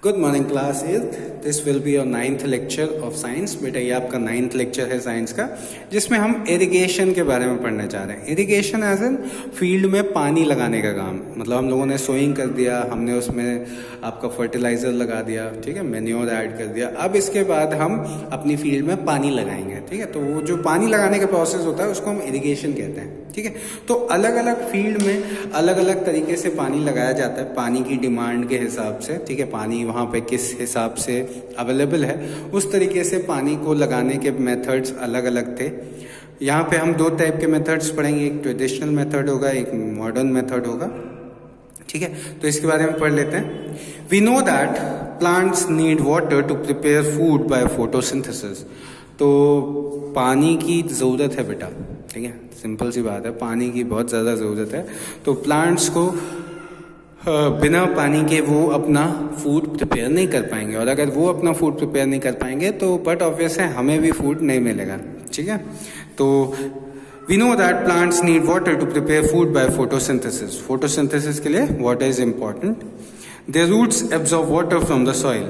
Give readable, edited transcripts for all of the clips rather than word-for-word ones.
Good morning class is this will be your 9th lecture of science. बेटा ये आपका 9th lecture है science का, जिसमें हम इरिगेशन के बारे में पढ़ने जा रहे हैं। इरिगेशन एज एन फील्ड में पानी लगाने का काम, मतलब हम लोगों ने सोइंग कर दिया, हमने उसमें आपका फर्टिलाइजर लगा दिया, ठीक है, मैन्योर ऐड कर दिया। अब इसके बाद हम अपनी फील्ड में पानी लगाएंगे, ठीक है। तो वो जो पानी लगाने का प्रोसेस होता है उसको हम इरिगेशन कहते हैं, ठीक है। तो अलग अलग फील्ड में अलग अलग तरीके से पानी लगाया जाता है, पानी की डिमांड के हिसाब से, ठीक है। पानी वहाँ पे किस हिसाब से अवेलेबल है उस तरीके से पानी को लगाने के मेथड्स अलग अलग थे। यहाँ पे हम दो टाइप के मेथड्स पढ़ेंगे, एक ट्रेडिशनल मेथड होगा, एक मॉडर्न मेथड होगा, ठीक है। तो इसके बारे में पढ़ लेते हैं। We know that plants need water to prepare food by photosynthesis. तो पानी की ज़रूरत है बेटा, ठीक है, सिंपल सी बात है, पानी की बहुत ज़्यादा ज़रूरत है। तो प्लांट्स को बिना पानी के वो अपना फूड प्रिपेयर नहीं कर पाएंगे, और अगर वो अपना फूड प्रिपेयर नहीं कर पाएंगे तो बट ऑब्वियस है हमें भी फूड नहीं मिलेगा, ठीक है। तो we know that plants need water to prepare food by photosynthesis. Photosynthesis के लिए water is important. Their roots absorb water from the soil,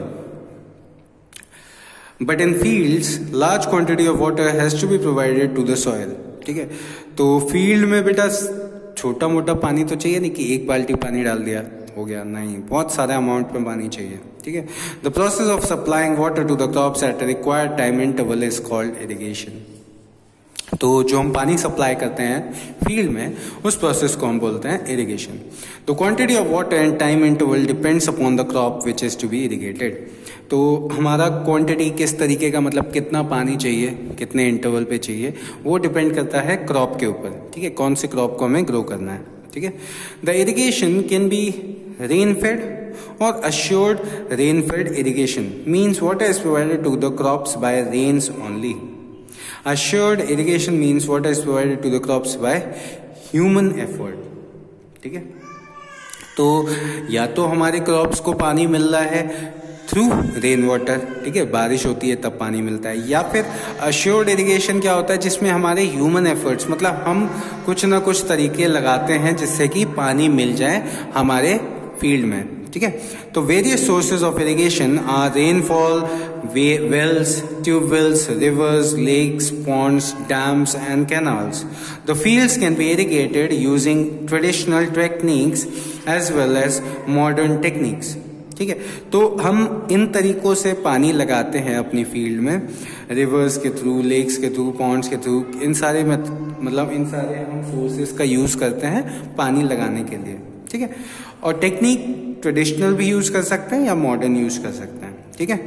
but in fields large quantity of water has to be provided to the soil, ठीक है। तो field में बेटा छोटा मोटा पानी तो चाहिए नहीं कि एक बाल्टी पानी डाल दिया हो गया, नहीं, बहुत सारे अमाउंट में पानी चाहिए, ठीक है। The process of supplying water to the crops at required time interval is called irrigation. तो जो हम पानी सप्लाई करते हैं फील्ड में उस प्रोसेस को हम बोलते हैं irrigation. The quantity of water and time interval depends upon the crop which is to be irrigated. तो हमारा क्वांटिटी किस तरीके का, मतलब कितना पानी चाहिए, कितने इंटरवल पे चाहिए, वो डिपेंड करता है क्रॉप के ऊपर, ठीक है, कौन से क्रॉप को हमें ग्रो करना है, ठीक है। The irrigation can be rain fed और assured rain fed irrigation means water is provided to the crops by rains only. Assured irrigation means water is provided to the crops by human effort, ठीक है। तो या तो हमारे crops को पानी मिल रहा है थ्रू रेन वाटर, ठीक है, बारिश होती है तब पानी मिलता है, या फिर अश्योर्ड इरिगेशन क्या होता है जिसमें हमारे ह्यूमन एफर्ट्स, मतलब हम कुछ ना कुछ तरीके लगाते हैं जिससे कि पानी मिल जाए हमारे फील्ड में, ठीक है। तो various sources of irrigation are rainfall, wells, tubewells, rivers, lakes, ponds, dams and canals. The fields can be irrigated using traditional techniques as well as modern techniques, ठीक है। तो हम इन तरीकों से पानी लगाते हैं अपनी फील्ड में, रिवर्स के थ्रू, लेक्स के थ्रू, पॉन्ड्स के थ्रू, इन सारे मतलब इन सारे हम सोर्सेस का यूज करते हैं पानी लगाने के लिए, ठीक है। और टेक्निक ट्रेडिशनल भी यूज कर सकते हैं या मॉडर्न यूज कर सकते हैं, ठीक है।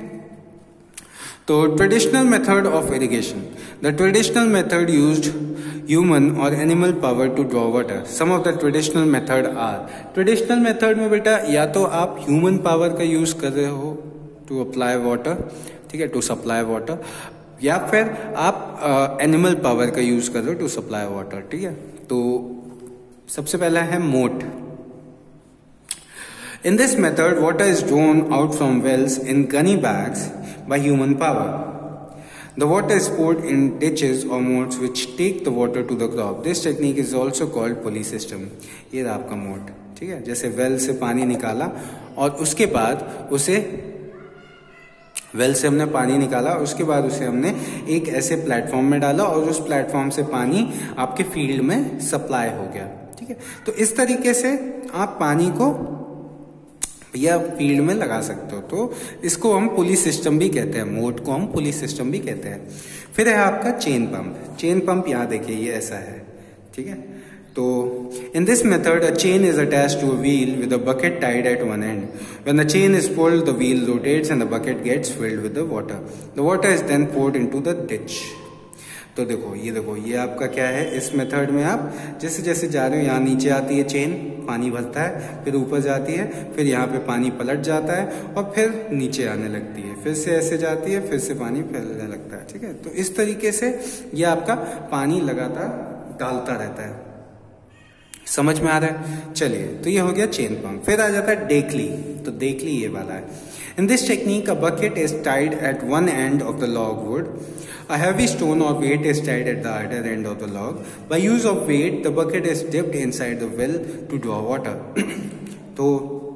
तो traditional method of irrigation, the traditional method used human और animal power to draw water. Some of the traditional method are, traditional method में बेटा या तो आप ह्यूमन पावर का यूज कर रहे हो टू अप्लाई वाटर, ठीक है, टू सप्लाई वाटर, या फिर आप एनिमल पावर का यूज कर रहे हो टू सप्लाई वाटर, ठीक है। तो सबसे पहला है मोट। In this method, water is drawn out from wells in gunny bags by human power. The water is poured in ditches or moats which take the water to the crop. This technique is also called pulley system. ये रहा आपका मोट, ठीक है। जैसे well से पानी निकाला और उसके बाद उसे वेल से हमने पानी निकाला, उसके बाद उसे हमने एक ऐसे प्लेटफॉर्म में डाला और उस प्लेटफॉर्म से पानी आपके फील्ड में सप्लाई हो गया, ठीक है। तो इस तरीके से आप पानी को या फील्ड में लगा सकते हो। तो इसको हम पुली सिस्टम भी कहते हैं, मोट को हम पुली सिस्टम भी कहते हैं। फिर है आपका चेन पंप। चेन पंप यहाँ देखिए ये ऐसा है, ठीक है। तो in this method a chain is attached to a wheel with a bucket tied at one end. When the chain is pulled the wheel rotates and the bucket gets filled with the water. The water is then poured into the ditch. तो देखो ये आपका क्या है, इस method में आप जैसे जैसे जा रहे हो, यहाँ नीचे आती है चेन, पानी भरता है, फिर ऊपर जाती है, फिर यहाँ पे पानी पलट जाता है और फिर नीचे आने लगती है, फिर से ऐसे जाती है, फिर से पानी फैलने लगता है, ठीक है। तो इस तरीके से ये आपका पानी लगातार डालता रहता है। समझ में आ रहा है? चलिए, तो ये हो गया चेन पंप। फिर आ जाता है डेकली। तो डेकली ये वाला है। In this technique, a bucket is tied at one end of the logwood. A heavy stone or weight is tied at the other end of the log. By use of weight, the bucket is dipped inside the well to draw water. तो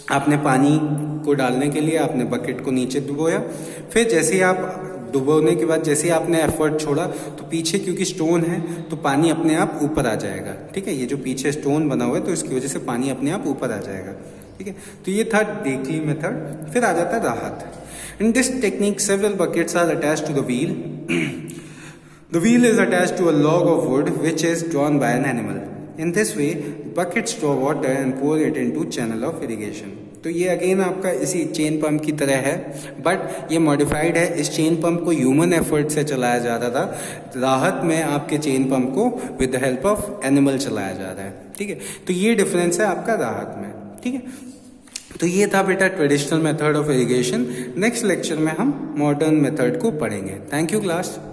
आपने पानी को डालने के लिए आपने bucket को नीचे डुबोया, फिर जैसे ही आप डुबोने के बाद जैसे ही आपने एफर्ट छोड़ा तो पीछे क्योंकि स्टोन है तो पानी अपने आप ऊपर आ जाएगा, ठीक है। ये जो पीछे स्टोन बना हुआ है तो इसकी वजह से पानी अपने आप ऊपर आ जाएगा, ठीक है। तो ये था डेकली मेथड। फिर आ जाता है राहत। In this technique several buckets are attached to the wheel. The wheel is attached to a log of wood which is drawn by an animal. In this way, buckets store water and pour it into channel of irrigation. तो ये again आपका इसी chain pump की तरह है, but ये modified है। इस चेन पंप को ह्यूमन एफर्ट से चलाया जा रहा था, राहत में आपके चेन पंप को with the help of animal चलाया जा रहा है, ठीक है। तो ये डिफरेंस है आपका राहत में, ठीक है। तो ये था बेटा traditional method of irrigation. Next lecture में हम मॉडर्न मेथड को पढ़ेंगे। Thank you class.